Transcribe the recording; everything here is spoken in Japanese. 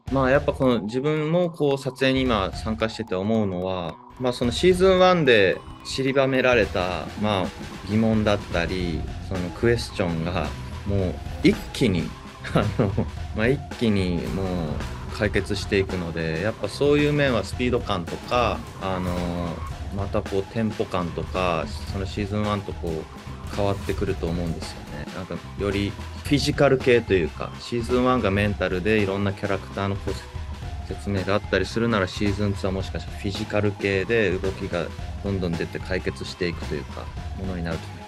まあやっぱこの自分もこう撮影に今参加してて思うのは、まあそのシーズン1で散りばめられた、まあ疑問だったり、そのクエスチョンがもう一気に、まあ一気にもう解決していくので、やっぱそういう面はスピード感とか、またこうテンポ感とか、そのシーズン1とこう変わってくると思うんですよね。なんかよりフィジカル系というか、シーズン1がメンタルでいろんなキャラクターの説明があったりするなら、シーズン2はもしかしたらフィジカル系で動きがどんどん出て解決していくというか、ものになると思います。